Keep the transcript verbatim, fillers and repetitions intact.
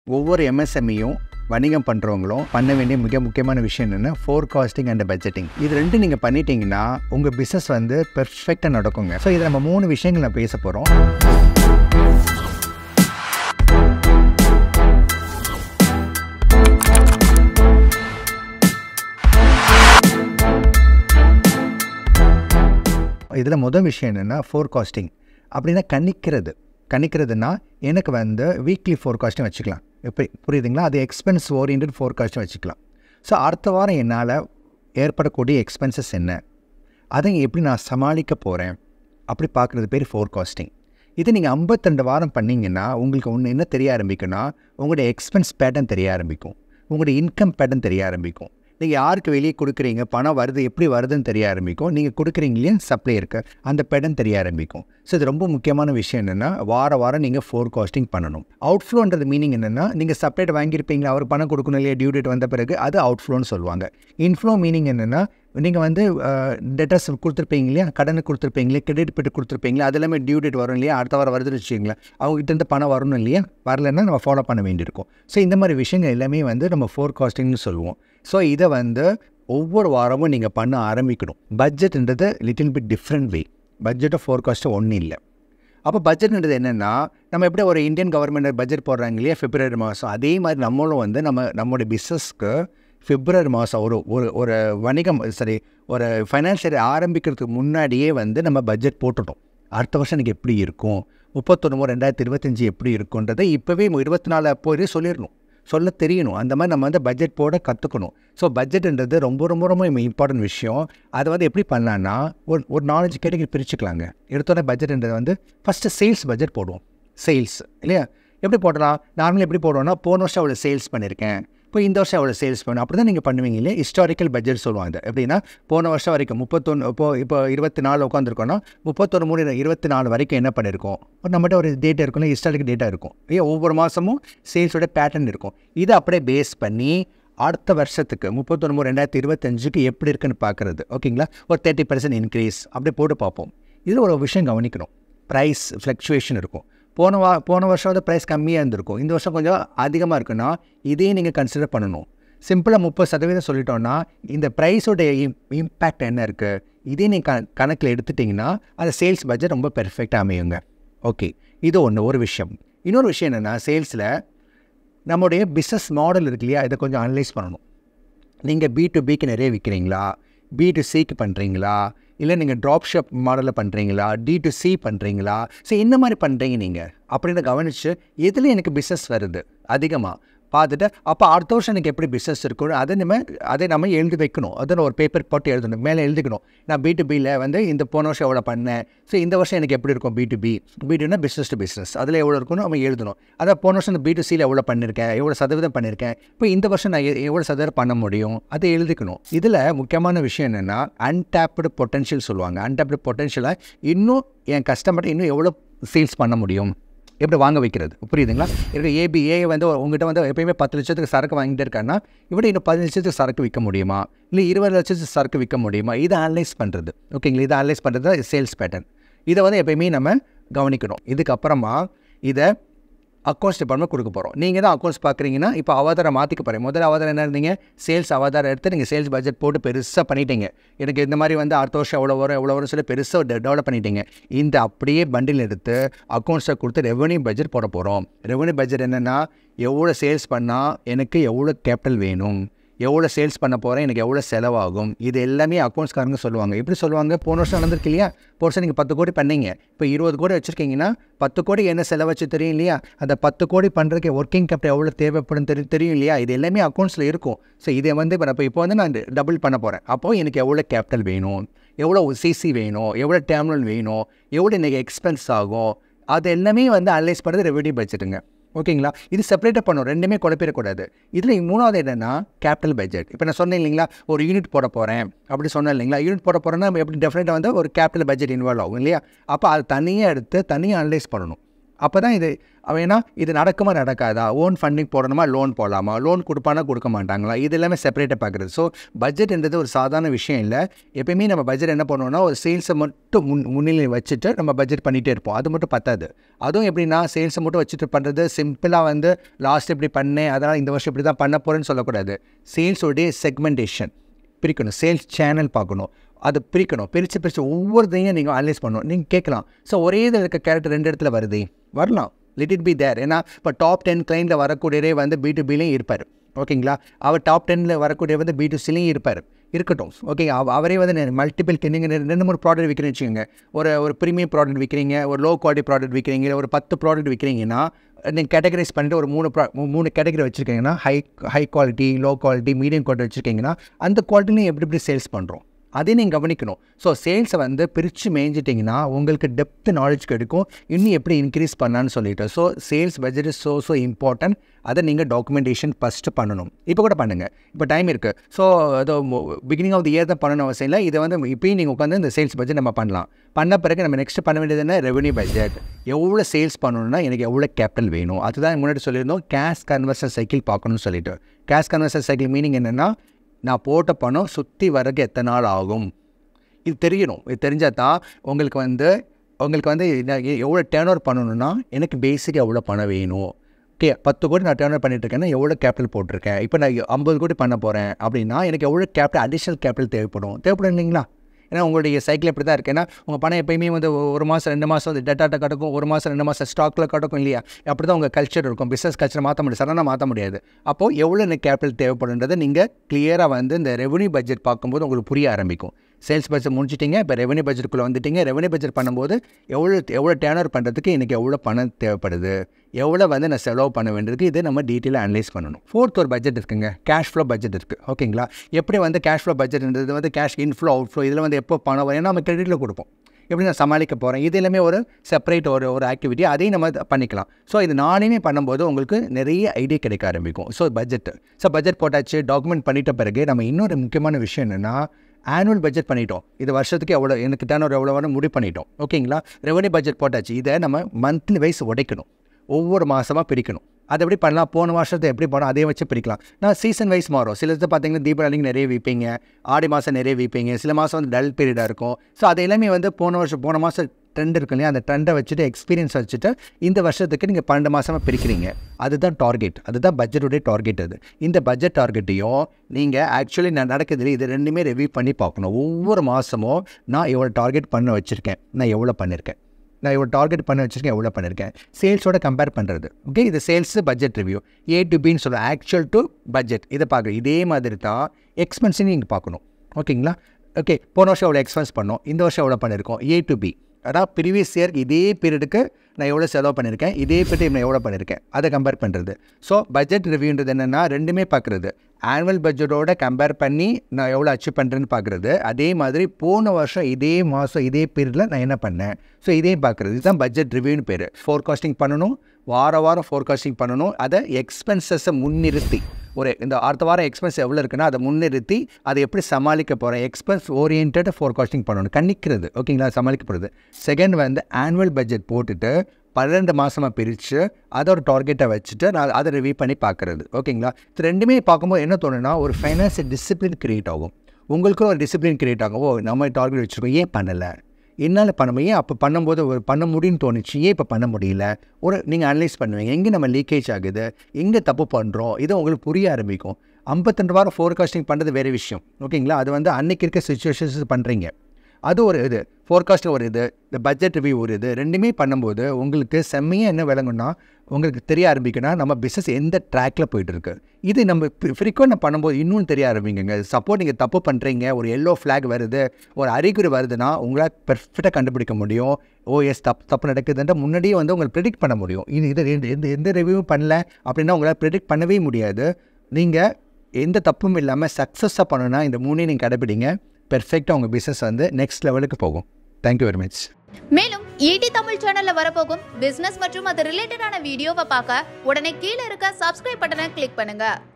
ஒவ்வொரு எம்எஸ்எம்இயும் வணிகம் பண்ணுறவங்களும் பண்ண வேண்டிய மிக முக்கியமான விஷயம் என்னென்னா ஃபோர்காஸ்டிங் அண்ட் பட்ஜெட்டிங். இது ரெண்டும் நீங்கள் பண்ணிட்டீங்கன்னா உங்கள் பிஸ்னஸ் வந்து பெர்ஃபெக்டாக நடக்குங்க. ஸோ இதில் நம்ம மூணு விஷயங்கள் நான் பேச போகிறோம். இதில் முதல் விஷயம் என்னென்னா ஃபோர்காஸ்டிங் அப்படின்னா கணிக்கிறது. கணிக்கிறதுனா எனக்கு வந்து வீக்லி ஃபோர்காஸ்ட்டும் வச்சுக்கலாம். எப்படி புரியுதுங்களா? அது எக்ஸ்பென்ஸ் ஓரியன்ட் ஃபோர்காஸ்ட்டும் வச்சுக்கலாம். ஸோ அடுத்த வாரம் என்னால் ஏற்படக்கூடிய எக்ஸ்பென்சஸ் என்ன, அதை எப்படி நான் சமாளிக்க போகிறேன் அப்படி பார்க்குறது பேர் ஃபோர்காஸ்டிங். இது நீங்கள் ஐம்பத்தி ரெண்டு வாரம் பண்ணிங்கன்னா உங்களுக்கு ஒன்று என்ன தெரிய ஆரம்பிக்குன்னா, உங்களுடைய எக்ஸ்பென்ஸ் பேட்டர்ன் தெரிய ஆரம்பிக்கும், உங்களுடைய இன்கம் பேட்டர்ன் தெரிய ஆரம்பிக்கும். நீங்கள் யாருக்கு வெளியே கொடுக்குறீங்க, பணம் வருது எப்படி வருதுன்னு தெரிய ஆரம்பிக்கும். நீங்கள் கொடுக்குறீங்களே சப்ளையருக்கு அந்த பேட்டர்ன் தெரிய ஆரம்பிக்கும். ஸோ இது ரொம்ப முக்கியமான விஷயம் என்னென்னா, வார வாரம் நீங்கள் ஃபோர்காஸ்டிங் பண்ணணும். அவுட்ஃப்ளோன்றது மீனிங் என்னென்னா, நீங்கள் சப்ளைட் வாங்கியிருப்பீங்களா, அவர் பணம் கொடுக்கணும் இல்லையா, டியூ டேட் வந்த பிறகு, அது அவுட்ஃப்ளோன்னு சொல்லுவாங்க. இன்ஃப்ளோ மீனிங் என்னென்னா, நீங்கள் வந்து டெட்டர்ஸ் கொடுத்துருப்பீங்க இல்லையா, கடனுக்கு கொடுத்துருப்பீங்களே, கிரெடிட் பெட்டு கொடுத்துருப்பீங்களா, அது எல்லாமே டியூ டேட் வரும் இல்லையா, அடுத்த வாரம் வருதுன்னு வச்சுக்கிங்களேன், அவங்ககிட்ட இருந்து பணம் வரணும் இல்லையா, வரலன்னா நம்ம ஃபாலோ பண்ண வேண்டியிருக்கும். ஸோ இந்த மாதிரி விஷயங்கள் எல்லாமே வந்து நம்ம ஃபோர்காஸ்டிங்னு சொல்லுவோம். ஸோ இதை வந்து ஒவ்வொரு வாரமும் நீங்கள் பண்ண ஆரம்பிக்கணும். பட்ஜெட்ன்றது லிட்டில் பிட் டிஃப்ரெண்ட் வே. பட்ஜெட்டை ஃபோர்காஸ்ட்டு ஒன்றும் இல்லை. அப்போ பட்ஜெட்ன்றது என்னென்னா, நம்ம எப்படி ஒரு இந்தியன் கவர்மெண்ட் பட்ஜெட் போடுறாங்க இல்லையா பிப்ரவரி மாதம், அதே மாதிரி நம்மளும் வந்து நம்ம நம்மளுடைய பிஸ்னஸ்க்கு பிப்ரவரி மாதம் ஒரு ஒரு ஒரு வணிகம் சரி ஒரு ஃபைனான்ஷியல் ஆரம்பிக்கிறதுக்கு முன்னாடியே வந்து நம்ம பட்ஜெட் போட்டுட்டோம். அடுத்த வருஷம் எனக்கு எப்படி இருக்கும், முப்பத்தொன்று ரெண்டாயிரத்தி இருபத்தஞ்சி எப்படி இருக்குன்றதை இப்போவே இருபத்தி நாலு அப்போதே சொல்லிடணும், சொல்ல தெரியணும். அந்த மாதிரி நம்ம வந்து பட்ஜெட் போட கற்றுக்கணும். ஸோ பட்ஜெட்ன்றது ரொம்ப ரொம்ப ரொம்ப இம்பார்ட்டன்ட் விஷயம். அதை வந்து எப்படி பண்ணலான்னா, ஒரு ஒரு நாலஞ்சு கேட்டகரி பிரிச்சுக்கலாங்க. எடுத்தோடனே பட்ஜெட்ன்றது வந்து ஃபஸ்ட்டு சேல்ஸ் பட்ஜெட் போடுவோம். சேல்ஸ் இல்லையா, எப்படி போடலாம், நார்மலாக எப்படி போடுவோம்னா, போன வருஷம் அவ்வளோ சேல்ஸ் பண்ணியிருக்கேன், இப்போ இந்த வருஷம் அவ்வளோ சேல்ஸ் பண்ணணும், அப்படி தான் நீங்கள் பண்ணுவீங்க இல்லையா. ஹிஸ்டாரிக்கல் பட்ஜெட் சொல்லுவாங்க. எப்படின்னா, போன வருஷம் வரைக்கும் முப்பத்தொன்று இப்போ இப்போ இருபத்தி நாலு உட்காந்துருக்கோன்னா, முப்பத்தொன்று மூணு இருபத்தி நாலு வரைக்கும் என்ன பண்ணியிருக்கோம், நம்மகிட்ட ஒரு டேட்டா இருக்கும், ஹிஸ்டாரிக்கல் டேட்டா இருக்கும் இல்லையா, ஒவ்வொரு மாதமும் சேல்ஸோட பேட்டர்ன் இருக்கும். இதை அப்படியே பேஸ் பண்ணி அடுத்த வருஷத்துக்கு முப்பத்தொன்று மூணு ரெண்டாயிரத்தி இருபத்தஞ்சுக்கு எப்படி இருக்குன்னு பார்க்குறது. ஓகேங்களா, ஒரு தேர்ட்டி பர்சன்ட் இன்க்ரீஸ் அப்படியே போட்டு பார்ப்போம். இதில் ஒரு விஷயம் கவனிக்கணும், ப்ரைஸ் ஃப்ளக்சுவேஷன் இருக்கும். போன வா போன வருஷம் வந்து ப்ரைஸ் கம்மியாக இருந்திருக்கும், இந்த வருஷம் கொஞ்சம் அதிகமாக இருக்குன்னா இதையும் நீங்கள் கன்சிடர் பண்ணணும். சிம்பிளாக முப்பது சதவீதம் சொல்லிட்டோன்னா, இந்த ப்ரைஸோடைய இம் இம்பேக்ட் என்ன இருக்குது, இதே நீங்கள் க கணக்கில் எடுத்துட்டிங்கன்னா அந்த சேல்ஸ் பட்ஜெட் ரொம்ப பெர்ஃபெக்டாக அமையுங்க. ஓகே, இது ஒன்று ஒரு விஷயம். இன்னொரு விஷயம் என்னென்னா, சேல்ஸில் நம்முடைய பிஸ்னஸ் மாடல் இருக்கு இல்லையா, இதை கொஞ்சம் அனலைஸ் பண்ணணும். நீங்கள் பி டு பிக்கு நிறைய விற்கிறீங்களா, பி டு சிக்கு பண்ணுறீங்களா, இல்லை நீங்கள் ட்ராப் ஷாப் மாடலில் பண்ணுறீங்களா, டி டு சி பண்ணுறீங்களா, ஸோ என்ன மாதிரி பண்ணுறீங்க நீங்கள் அப்படின்னு கவனித்து எதில் எனக்கு பிஸ்னஸ் வருது அதிகமாக பார்த்துட்டு, அப்போ அடுத்த வருஷம் எனக்கு எப்படி பிஸ்னஸ் இருக்கணும் அதை நம்ம அதை நம்ம எழுதி வைக்கணும். அதை ஒரு பேப்பர் போட்டு எழுதணும், மேலே எழுதிக்கணும். நான் பி டு பியில் வந்து இந்த போன வருஷம் எவ்வளோ பண்ணேன், ஸோ இந்த வருஷம் எனக்கு எப்படி இருக்கும் பி டு பி, பி டுனா பிஸ்னஸ் டு பிஸ்னஸ், அதில் எவ்வளோ இருக்கணும் நம்ம எழுதணும். அதை போன வருஷம் இந்த பி டு சியில் எவ்வளோ பண்ணியிருக்கேன், எவ்வளோ சதவீதம் பண்ணியிருக்கேன், இப்போ இந்த வருஷம் நான் எவ்வளோ சதவீதம் பண்ண முடியும் அதை எழுதிக்கணும். இதில் முக்கியமான விஷயம் என்னென்னா, அன்டாப்டு பொட்டன்ஷியல் சொல்லுவாங்க. அன்டாப்டு பொட்டன்ஷியலை இன்னும் என் கஸ்டமர்கிட்ட இன்னும் எவ்வளோ சேல்ஸ் பண்ண முடியும், எப்படி வாங்க வைக்கிறது. புரியுதுங்களா? இருக்க ஏபி ஏ வந்து உங்கள்கிட்ட வந்து எப்பயுமே பத்து லட்சத்துக்கு சரக்கு வாங்கிட்டே இருக்காருன்னா, இப்படி இன்னும் பதினஞ்சு லட்சத்துக்கு சரக்கு விற்க முடியுமா, இல்லை இருபது லட்சத்துக்கு சரக்கு விற்க முடியுமா, இதை அனலைஸ் பண்ணுறது. ஓகேங்களா, இதை அனலைஸ் பண்ணுறது தான் சேல்ஸ் பேட்டர்ன். இதை வந்து எப்பயுமே நம்ம கவனிக்கணும். இதுக்கப்புறமா இதை அக்கௌண்ட்ஸ் டிபார்ட்மெண்ட் கொடுக்க போகிறோம். நீங்கள் தான் அக்கௌண்ட்ஸ் பார்க்குறீங்கன்னா, இப்போ அவதாரம் மாற்றிக்க போகிறேன். முதல்ல அவதாரம் என்ன இருந்தீங்க, சேல்ஸ் அவதாரம் எடுத்து நீங்கள் சேல்ஸ் பட்ஜெட் போட்டு பெருசாக பண்ணிட்டீங்க. எனக்கு இந்த மாதிரி வந்து அடுத்த வருஷம் எவ்வளோ வரும் எவ்வளோ வரும் சொல்லி பெருசாக டெவலப் பண்ணிட்டீங்க. இந்த அப்படியே பண்டில் எடுத்து அக்கௌண்ட்ஸை கொடுத்து ரெவன்யூ பட்ஜெட் போட போகிறோம். ரெவன்யூ பட்ஜெட் என்னென்னா, எவ்வளோ சேல்ஸ் பண்ணால் எனக்கு எவ்வளோ கேபிட்டல் வேணும், எவ்வளோ சேல்ஸ் பண்ண போகிறேன், எனக்கு எவ்வளோ செலவாகும், இது எல்லாமே அக்கௌண்ட்ஸ்காரங்க சொல்லுவாங்க. எப்படி சொல்லுவாங்க, போன வருஷம் நடந்திருக்கு இல்லையா, போன வருஷம் நீங்கள் பத்து கோடி பண்ணீங்க, இப்போ இருபது கோடி வச்சுருக்கீங்கன்னா பத்து கோடி என்ன செலவச்சு தெரியும் இல்லையா, அந்த பத்து கோடி பண்ணுறதுக்கு ஒர்க்கிங் கேபிட்டல் எவ்வளோ தேவைப்படும் தெரியும் தெரியும் இல்லையா, இது எல்லாமே அக்கௌண்ட்ஸில் இருக்கும். ஸோ இதை வந்து இப்போ இப்போ இப்போ வந்து நான் டபுள் பண்ண போகிறேன். அப்போது எனக்கு எவ்வளோ கேபிட்டல் வேணும், எவ்வளோ சிசி வேணும், எவ்வளோ டேர்மினல் வேணும், எவ்வளோ இன்றைக்கி எக்ஸ்பென்ஸ் ஆகும், அது எல்லாமே வந்து அனலைஸ் பண்ணுறது ரெவன்யூ பட்ஜெட்டுங்க. ஓகேங்களா, இது செப்பரேட்டாக பண்ணணும், ரெண்டுமே குழப்பிடக்கூடாது. இதில் மூணாவது என்னென்னா கேபிட்டல் பட்ஜெட். இப்போ நான் சொன்னேன் இல்லைங்களா, ஒரு யூனிட் போட போகிறேன் அப்படி சொன்னேன் இல்லைங்களா, யூனிட் போட போகிறேன்னா எப்படி டெஃபினட்டாக வந்து ஒரு கேபிட்டல் பட்ஜெட் இன்வால்வ் ஆகும் இல்லையா. அப்போ அது தனியாக எடுத்து தனியாக அனலைஸ் பண்ணணும். அப்போ தான் இது வேணா இது நடக்குமா நடக்காதா, ஓன் ஃபண்டிங் போடணுமா, லோன் போடலாமா, லோன் கொடுப்பானா கொடுக்க மாட்டாங்களா, இது எல்லாமே செப்பரேட்டாக பார்க்குறது. ஸோ பட்ஜெட்ன்றது ஒரு சாதாரண விஷயம் இல்லை. எப்பயுமே நம்ம பட்ஜெட் என்ன பண்ணுவோம்னா ஒரு சேல்ஸை மட்டும் முன் முன்னிலை வச்சுட்டு நம்ம பட்ஜெட் பண்ணிகிட்டே இருப்போம். அது மட்டும் பத்தாது. அதுவும் எப்படின்னா சேல்ஸை மட்டும் வச்சுட்டு பண்ணுறது சிம்பிளாக வந்து லாஸ்ட் இப்படி பண்ணேன் அதனால் இந்த வருஷம் இப்படி தான் பண்ண போகிறேன்னு சொல்லக்கூடாது. சேல்ஸோடைய செக்மெண்டேஷன் பிரிக்கணும், சேல்ஸ் சேனல் பார்க்கணும், அதை பிரிக்கணும். பிரித்து பிரித்து ஒவ்வொருத்தையும் நீங்கள் அனலைஸ் பண்ணணும். நீங்கள் கேட்கலாம், ஸோ ஒரே இதில் இருக்க கேரக்டர் ரெண்டு இடத்துல வருது, வரலாம், லெட் இட் பி தேர். ஏன்னா இப்போ டாப் டென் கிளைண்டில் வரக்கூடியதே வந்து பி டு பிலையும் இருப்பார். ஓகேங்களா, அவர் டாப் டென்னில் வரக்கூடிய வந்து பி டு சிலையும் இருப்பார், இருக்கட்டும். ஓகே, அவரே வந்து மல்டிபிள் நீங்கள் ரெண்டு மூணு ப்ராடக்ட் விற்கிறேன்னு வச்சுக்கோங்க. ஒரு ஒரு ப்ரீமியம் ப்ராடக்ட் விற்கிறீங்க, ஒரு லோ குவாலிட்டி ப்ராடக்ட் விற்கிறீங்க, இல்லை ஒரு பத்து ப்ராடக்ட் விற்கிறீங்கன்னா நீங்கள் கேட்டகரைஸ் பண்ணிட்டு ஒரு மூணு ப்ரா மூணு கேட்டகரி வச்சுருக்கீங்கன்னா high high quality, low quality, medium quality வச்சுருக்கீங்கன்னா அந்த குவாலிட்டிலையும் எப்படி எப்படி சேல்ஸ் பண்ணுறோம் அதே நீங்கள் கவனிக்கணும். ஸோ சேல்ஸை வந்து பிரித்து மேய்ஞ்சிட்டிங்கன்னா உங்களுக்கு டெப்த் நாலேஜ் கிடைக்கும், இன்னும் எப்படி இன்க்ரீஸ் பண்ணலான்னு சொல்லிட்டு. So sales budget is so so important. அதை நீங்கள் டாக்குமெண்டேஷன் ஃபஸ்ட்டு பண்ணணும். இப்போ கூட பண்ணுங்கள், இப்போ டைம் இருக்குது. ஸோ அது பிகினிங் ஆஃப் தி இயர் தான் பண்ணணும் அவசியம் இல்லை. இதை வந்து இப்போயும் நீங்கள் உட்காந்து இந்த சேல்ஸ் பட்ஜெட் நம்ம பண்ணலாம். பண்ண பிறகு நம்ம நெக்ஸ்ட் பண்ண வேண்டியது என்ன, ரெவன்யூ பட்ஜெட். எவ்வளோ சேல்ஸ் பண்ணணும்னா எனக்கு எவ்வளோ கேபிட்டல் வேணும், அதுதான் முன்னாடி சொல்லியிருந்தோம். கேஷ் கன்வர்ஷன் சைக்கிள் பார்க்கணும்னு சொல்லிட்டு. கேஷ் கன்வர்ஷன் சைக்கிள் மீனிங் என்னென்னா, நான் போட்ட பணம் சுற்றி வரக்கு எத்தனை நாள் ஆகும் இது தெரியணும். இது தெரிஞ்சால் தான் உங்களுக்கு வந்து உங்களுக்கு வந்து எவ்வளோ டேர்ன் ஓவர் பண்ணணும்னா எனக்கு பேசிக்காக எவ்வளோ பணம் வேணும். ஓகே, பத்து கோடி நான் டேர்ன் ஓவர் பண்ணிட்டுருக்கேன்னா எவ்வளோ கேபிட்டல் போட்டிருக்கேன். இப்போ நான் ஐம்பது கோடி பண்ண போகிறேன் அப்படின்னா எனக்கு எவ்வளோ கேபிட்டல் அடிஷ்னல் கேபிட்டல் தேவைப்படும் தேவைப்படும் இல்லைங்களா. ஏன்னா உங்களுடைய சைக்கிள் எப்படி தான் இருக்குது. ஏன்னா உங்கள் பணம் எப்போயுமே வந்து ஒரு மாதம் ரெண்டு மாதம் வந்து டேட்டாட்ட கிடக்கும், ஒரு மாதம் ரெண்டு மாதம் ஸ்டாக்கில் கிடக்கும் இல்லையா. அப்படி தான் உங்கள் கல்ச்சர் இருக்கும். பிஸ்னஸ் கல்ச்சர் மாற்ற முடியாது, சடனாக மாற்ற முடியாது. அப்போது எவ்வளோ எனக்கு கேபிட்டல் தேவைப்படுன்றதை நீங்கள் கிளியராக வந்து இந்த ரெவன்யூ பட்ஜெட் பார்க்கும்போது உங்களுக்கு புரிய ஆரம்பிக்கும். சேல்ஸ் பட்ஜெட் முடிச்சிட்டிங்க, இப்போ ரெவன்யூ பட்ஜெட்டுக்குள்ளே வந்துட்டிங்க. ரெவன்யூ பட்ஜெட் பண்ணும்போது எவ்வளோ எவ்வளோ டேர்ன் ஓவர் பண்ணுறதுக்கு எனக்கு எவ்வளோ பணம் தேவைப்படுது, எவ்வளோ வந்து நான் செலவு பண்ண வேண்டியதுக்கு இது நம்ம டீட்டெயிலாக அனலைஸ் பண்ணணும். ஃபோர்த் ஒரு பட்ஜெட் இருக்குங்க, கேஷ் ஃப்ளோ பட்ஜெட் இருக்குது. ஓகேங்களா, எப்படி வந்து கேஷ் ஃப்ளோ பட்ஜெட்ன்றது வந்து கேஷ் இன்ஃப்ளோ அவுட் ஃப்ளோ இதில் வந்து எப்போ பணம் வரும் நம்ம கிரெடிட்டில் கொடுப்போம், எப்படி நான் சமாளிக்க போகிறேன், இது எல்லாமே ஒரு செப்பரேட் ஒரு ஒரு ஆக்டிவிட்டி, அதையும் நம்ம பண்ணிக்கலாம். ஸோ இது நாளையுமே பண்ணும்போது உங்களுக்கு நிறைய ஐடியா கிடைக்க ஆரம்பிக்கும். ஸோ பட்ஜெட் ஸோ பட்ஜெட் போட்டாச்சு, டாக்குமெண்ட் பண்ணிட்ட பிறகு நம்ம இன்னொரு முக்கியமான விஷயம் என்னென்னா ஆனுவல் பட்ஜெட் பண்ணிட்டோம். இது வருஷத்துக்கு எவ்வளோ எனக்கு டேர்ன் ஓவர் எவ்வளோ வேணும் முடிவு பண்ணிட்டோம். ஓகேங்களா, ரெவன்யூ பட்ஜெட் போட்டாச்சு. இதை நம்ம மந்த்லி வைஸ் உடைக்கணும், ஒவ்வொரு மாதமாக பிரிக்கணும். அதை எப்படி பண்ணலாம், போன வருஷத்தை எப்படி போனோம் அதே வச்சு பிரிக்கலாம். நான் சீசன் வைஸ் மாறும். சிலது பார்த்தீங்கன்னா தீபாவளிக்கு நிறைய விற்பீங்க, ஆடி மாதம் நிறைய விற்பீங்க, சில மாதம் வந்து டல் பீரியடாக இருக்கும். ஸோ அது எல்லாமே வந்து போன வருஷம் போன மாதம் ட்ரெண்ட் இருக்கு இல்லையா, அந்த ட்ரெண்டை வச்சுட்டு எக்ஸ்பீரியன்ஸ் வச்சுட்டு இந்த வருஷத்துக்கு நீங்கள் பன்னெண்டு மாதமாக பிரிக்கிறீங்க. அதுதான் டார்கெட், அதுதான் பட்ஜெட்டுடைய டார்கெட். அது இந்த பட்ஜெட் டார்கெட்டையும் நீங்கள் ஆக்சுவலி நான் நடக்குது இது ரெண்டுமே ரிவ்யூ பண்ணி பார்க்கணும். ஒவ்வொரு மாதமும் நான் எவ்வளோ டார்கெட் பண்ண வச்சுருக்கேன், நான் எவ்வளோ பண்ணியிருக்கேன், நான் இவ்வளோ டார்கெட் பண்ண வச்சுருக்கேன், எவ்வளோ பண்ணியிருக்கேன், சேல்ஸோட கம்பேர் பண்ணுறது. ஓகே, இது sales budget review. A to பின்னு சொல்லுவோம், ஆக்சுவல் டு பட்ஜெட். இதை பார்க்குறேன். இதே மாதிரி தான் எக்ஸ்பென்ஸையும் நீங்கள் பார்க்கணும். ஓகேங்களா, ஓகே, போன வருஷம் எவ்வளோ எக்ஸ்பென்ஸ் பண்ணோம், இந்த வருஷம் எவ்வளோ பண்ணியிருக்கோம். ஏ டு பி, அதான் ப்ரீவியஸ் இயர் இதே பீரியடுக்கு நான் எவ்வளோ செலவு பண்ணியிருக்கேன், இதே பீரியட் நான் எவ்வளோ பண்ணியிருக்கேன், அதை கம்பேர் பண்ணுறது. ஸோ பட்ஜெட் ரிவ்யூன்றது என்னென்னா ரெண்டுமே பார்க்குறது. ஆனுவல் பட்ஜெட்டோட கம்பேர் பண்ணி நான் எவ்வளோ அச்சீவ் பண்ணுறேன்னு பார்க்குறது, அதே மாதிரி போன வருஷம் இதே மாதம் இதே பீரியடில் நான் என்ன பண்ணேன், ஸோ இதையும் பார்க்குறது. இதுதான் பட்ஜெட் ரிவ்யூன்னு பேர். ஃபோர்காஸ்டிங் பண்ணணும், வார வாரம் ஃபோர்காஸ்டிங் பண்ணணும். அதை எக்ஸ்பென்சஸை முன்னிறுத்தி ஒரு இந்த அடுத்த வாரம் எக்ஸ்பென்ஸ் எவ்வளோ இருக்குன்னா அதை முன்னிறுத்தி அதை எப்படி சமாளிக்க போகிறேன், எக்ஸ்பென்ஸ் ஓரியன்ட் ஃபோர்காஸ்டிங் பண்ணணும், கணிக்கிறது. ஓகேங்களா, சமாளிக்கப்படுது. செகண்ட் வந்து ஆனுவல் பட்ஜெட் போட்டுட்டு பன்னெண்டு மாதமாக பிரித்து அதை ஒரு டார்கெட்டை வச்சுட்டு நான் அதை ரிவ்யூ பண்ணி பார்க்குறது. ஓகேங்களா, இது ரெண்டுமே பார்க்கும்போது என்ன தோணுன்னா ஒரு ஃபைனான்சியல் டிசிப்ளின் க்ரியேட் ஆகும். உங்களுக்கும் ஒரு டிசிப்ளின் க்ரியேட் ஆகும். ஓ நம்ம டார்கெட் வச்சுருக்கோம், ஏன் பண்ணலை, என்னால் பண்ண முடியும், அப்போ பண்ணும்போது ஒரு பண்ண முடியும்னு தோணுச்சு, ஏன் இப்போ பண்ண முடியல, ஒரு நீங்கள் அனலைஸ் பண்ணுவீங்க, எங்கே நம்ம லீக்கேஜ் ஆகுது, எங்கே தப்பு பண்ணுறோம், இதை உங்களுக்கு புரிய ஆரம்பிக்கும். ஐம்பத்தெண்டு வாரம் ஃபோர்காஸ்டிங் பண்ணுறது வேறு விஷயம். ஓகேங்களா, அது வந்து அன்றைக்கி இருக்க சுச்சுவேஷன்ஸ் பண்ணுறீங்க, அது ஒரு இது. ஃபோர்காஸ்ட்டில் ஒரு இது, இந்த பட்ஜெட் ரிவ்யூ ஒரு இது. ரெண்டுமே பண்ணும்போது உங்களுக்கு செம்மையாக என்ன விளங்குன்னா உங்களுக்கு தெரிய ஆரம்பிக்குன்னா நம்ம பிஸ்னஸ் எந்த ட்ராக்கில் போய்ட்டுருக்கு. இது நம்ம ஃப்ரீக்வெண்ட் பண்ணும்போது இன்னும் தெரிய ஆரம்பிக்குங்க. சப்போர்ட் நீங்கள் தப்பு பண்ணுறீங்க, ஒரு எல்லோ ஃப்ளாக் வருது, ஒரு அறிகுறி வருதுன்னா உங்களால் பெர்ஃபெக்டாக கண்டுபிடிக்க முடியும். ஓ எஸ் தப்பு தப்பு நடக்குதுன்ற முன்னாடியே வந்து உங்களுக்கு ப்ரெடிக்ட் பண்ண முடியும். இது இது எந்த எந்த ரிவ்யூவும் பண்ணல அப்படின்னா உங்களால் ப்ரெடிக்ட் பண்ணவே முடியாது. நீங்கள் எந்த தப்பும் இல்லாமல் சக்ஸஸாக பண்ணணும்னா இந்த மூணையும் நீங்கள் கடைப்பிடிங்க. பெர்ஃபெக்டாக உங்கள் பிஸ்னஸ் வந்து நெக்ஸ்ட் லெவலுக்கு போகும். Thank you very much. மேலும் ஈடி தமிழ் சேனல்ல வரப்போகும் பிசினஸ் மற்றும் அது ரிலேட்டடான வீடியோவை பார்க்க உடனே கீழே இருக்க சப்ஸ்கிரைப் பட்டனை கிளிக் பண்ணுங்க.